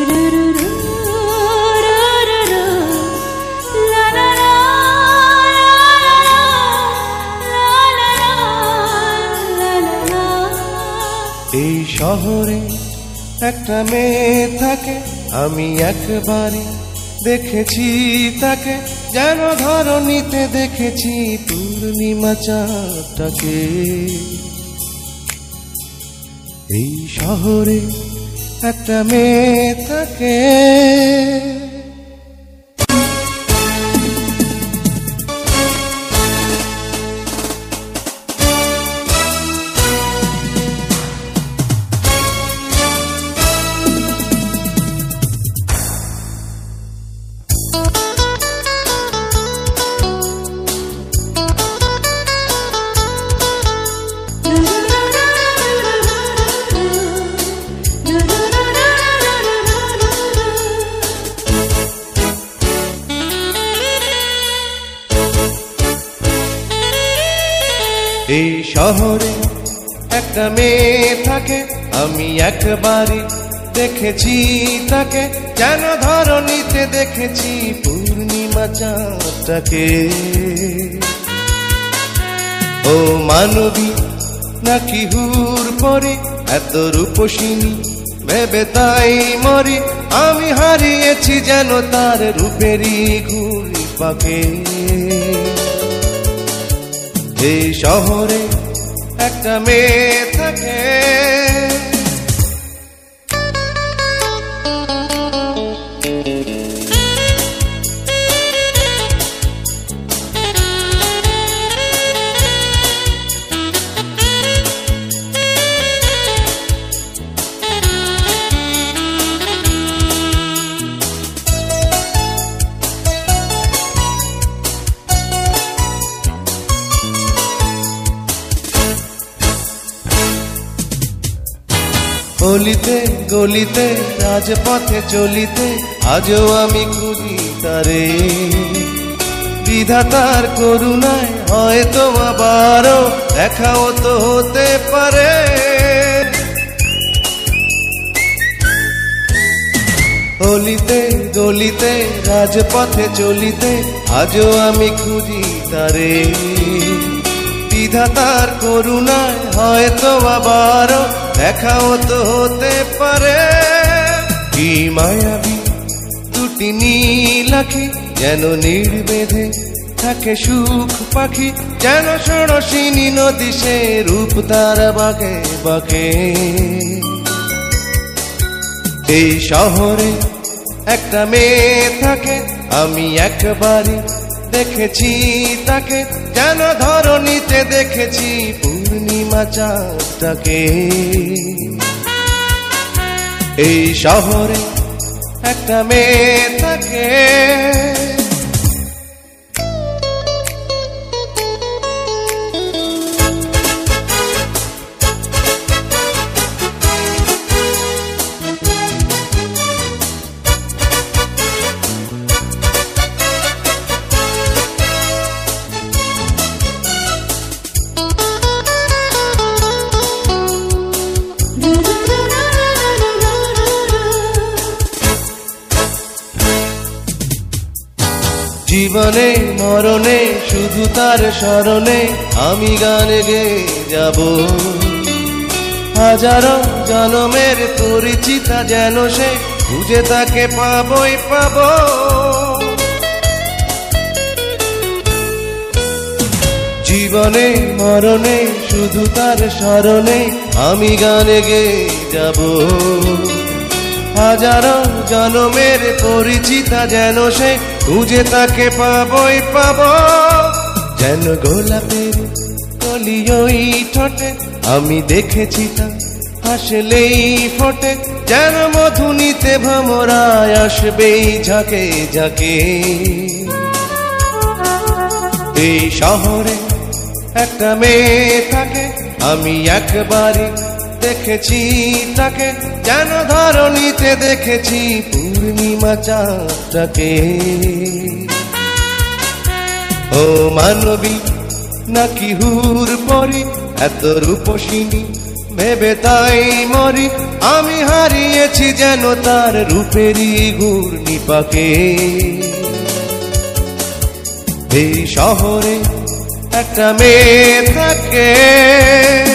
এই শহরে একটা মেয়ে থাকে, আমি একবারই দেখেছি তাকে, যেন ধরণীতে দেখেছি পূর্ণিমা চাঁদটাকে। এই শহরে একটা মেয়ে থাকে। এই শহরে একটা মেয়ে থাকে, আমি একবারই দেখেছি তাকে, যেন ধরণীতে দেখেছি পূর্ণিমা চাঁদটাকে। ও মানবী নাকি হুর পরে, এত রূপসিনী ভেবে তাই মরি, আমি হারিয়েছি যেন তার রূপেরই ঘুড়ি পাকে। এই শহরে একটা মেয়ে থাকে। গলিতে গলিতে রাজপথে চলিতে আজও আমি খুঁজি তারে, বিধাতার করুণায় হয়তো আবারও দেখাও তো হতে পারে। গলিতে গলিতে রাজপথে চলিতে আজও আমি খুঁজি তারে, বিধাতার করুণায় হয়তো আবারও দেখাও তো হতে পারে। কি মায়াবী দুটি নীল আঁখি, যেন নির্বেধে থাকে সুখ পাখি, যেন ষোড়শিনী নদী সে রূপ তার বাঁকে বাঁকে। এই শহরে একটা মেয়ে থাকে, আমি একবারই দেখেছি তাকে, যেন ধরণীতে দেখেছি পূর্ণিমা চাঁদটাকে। এই শহরে একটা মেয়ে থাকে। জীবনে মরণে শুধু তার স্মরণে আমি গান গেয়ে যাব, হাজারো জনমের পরিচিতা যেন সে, খুঁজে তাকে পাবই পাব। জীবনে মরণে শুধু তার স্মরণে আমি গান গেয়ে যাব, হাজারো জনমের পরিচিতা যেন সে, খুঁজে তাকে পাবই পাব। যেন গোলাপের কলি ওই ঠোঁটে আমি দেখেছি তা হাসলেই ফোটে, যেন মধুনিতে ভ্রমরায় আসবেই ঝাঁকে ঝাঁকে। এই শহরে একটা মেয়ে থাকে, আমি একবারই দেখেছি তাকে, যেন ধরণীতে দেখেছি পূর্ণিমা চাঁদটাকে। ও মানবী নাকি হুর পরি, এত রূপসিনী ভেবে তাই মরি আমি হারিয়েছি যেন তার রূপেরই ঘূর্ণিপাকে। এই শহরে একটা মেয়ে থাকে